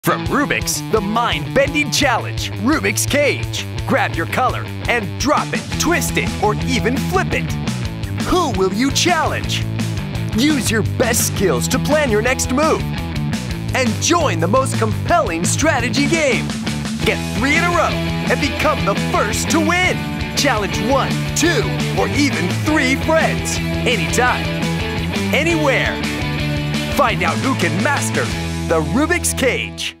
From Rubik's, the mind-bending challenge, Rubik's Cage. Grab your color and drop it, twist it, or even flip it. Who will you challenge? Use your best skills to plan your next move. And join the most compelling strategy game. Get 3 in a row and become the first to win. Challenge 1, 2, or even 3 friends. Anytime, anywhere. Find out who can master the Rubik's Cage.